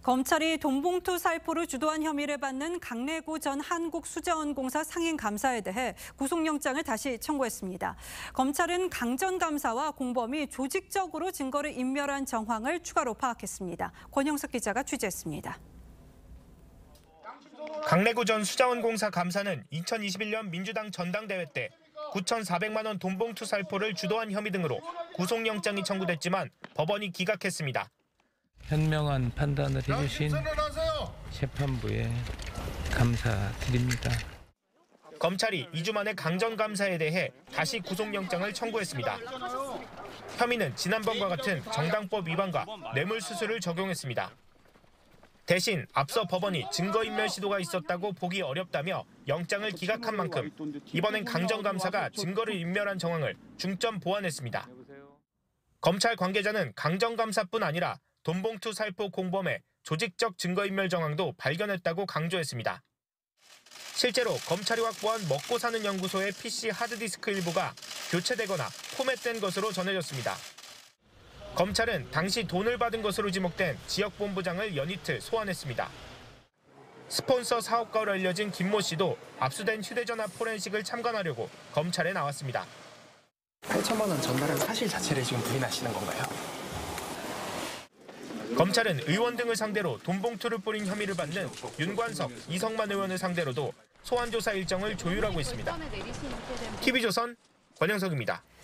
검찰이 돈봉투 살포를 주도한 혐의를 받는 강래구 전 한국수자원공사 상임감사에 대해 구속영장을 다시 청구했습니다. 검찰은 강 전 감사와 공범이 조직적으로 증거를 인멸한 정황을 추가로 파악했습니다. 권영석 기자가 취재했습니다. 강래구 전 수자원공사 감사는 2021년 민주당 전당대회 때 9,400만 원 돈봉투 살포를 주도한 혐의 등으로 구속영장이 청구됐지만 법원이 기각했습니다. 현명한 판단을 해주신 재판부에 감사드립니다. 검찰이 2주 만에 강 전 감사에 대해 다시 구속영장을 청구했습니다. 혐의는 지난번과 같은 정당법 위반과 뇌물수수를 적용했습니다. 대신 앞서 법원이 증거인멸 시도가 있었다고 보기 어렵다며 영장을 기각한 만큼 이번엔 강 전 감사가 증거를 인멸한 정황을 중점 보완했습니다. 검찰 관계자는 강 전 감사뿐 아니라 돈봉투 살포 공범의 조직적 증거인멸 정황도 발견했다고 강조했습니다. 실제로 검찰이 확보한 먹고 사는 연구소의 PC 하드디스크 일부가 교체되거나 포맷된 것으로 전해졌습니다. 검찰은 당시 돈을 받은 것으로 지목된 지역본부장을 연이틀 소환했습니다. 스폰서 사업가로 알려진 김모 씨도 압수된 휴대전화 포렌식을 참관하려고 검찰에 나왔습니다. 8천만 원 전달한 사실 자체를 지금 부인하시는 건가요? 검찰은 의원 등을 상대로 돈봉투를 뿌린 혐의를 받는 윤관석, 이성만 의원을 상대로도 소환조사 일정을 조율하고 있습니다. TV조선 권영석입니다.